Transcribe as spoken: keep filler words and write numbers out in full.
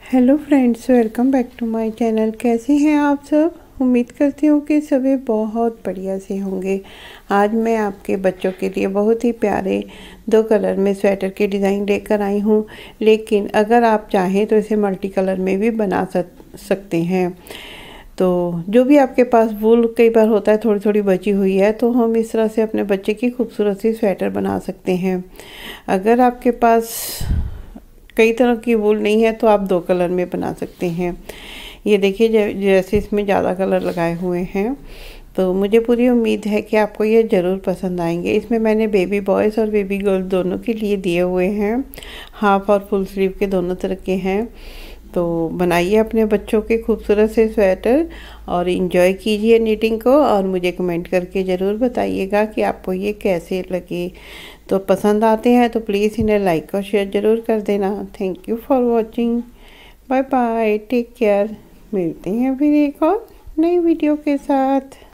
Hello friends, welcome back to my channel. कैसे हैं आप सब? उम्मीद करती हूँ कि सभी बहुत बढ़िया से होंगे। आज मैं आपके बच्चों के लिए बहुत ही प्यारे दो कलर में स्वेटर के डिज़ाइन लेकर आई हूँ, लेकिन अगर आप चाहें तो इसे मल्टी कलर में भी बना सक सकते हैं। तो जो भी आपके पास वूल कई बार होता है थोड़ी थोड़ी बची हुई है, तो हम इस तरह से अपने बच्चे की खूबसूरत सी स्वेटर बना सकते हैं। अगर आपके पास कई तरह की वूल नहीं है तो आप दो कलर में बना सकते हैं। ये देखिए, जैसे इसमें ज़्यादा कलर लगाए हुए हैं, तो मुझे पूरी उम्मीद है कि आपको ये ज़रूर पसंद आएंगे। इसमें मैंने बेबी बॉयज़ और बेबी गर्ल दोनों के लिए दिए हुए हैं। हाफ और फुल स्लीव के दोनों तरह के हैं। तो बनाइए अपने बच्चों के खूबसूरत से स्वेटर और इन्जॉय कीजिए नीटिंग को, और मुझे कमेंट करके ज़रूर बताइएगा कि आपको ये कैसे लगे। तो पसंद आते हैं तो प्लीज़ इन्हें लाइक और शेयर ज़रूर कर देना। Thank you for watching. Bye bye, take care. मिलते हैं फिर एक और नई वीडियो के साथ।